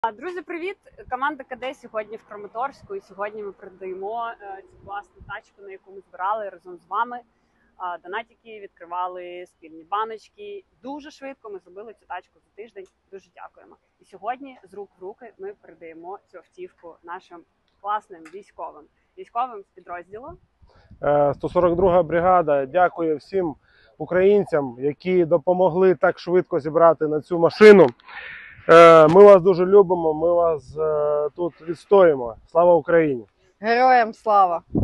Друзі, привіт! Команда КД сьогодні в Краматорську, і сьогодні ми передаємо цю класну тачку, на яку ми збирали разом з вами. Донатики, відкривали спільні баночки. Дуже швидко ми зробили цю тачку за тиждень. Дуже дякуємо. І сьогодні з рук в руки ми передаємо цю автівку нашим класним військовим з підрозділу. 142 бригада дякує всім українцям, які допомогли так швидко зібрати на цю машину. Ми вас дуже любимо, ми вас тут відстоїмо. Слава Україні! Героям слава!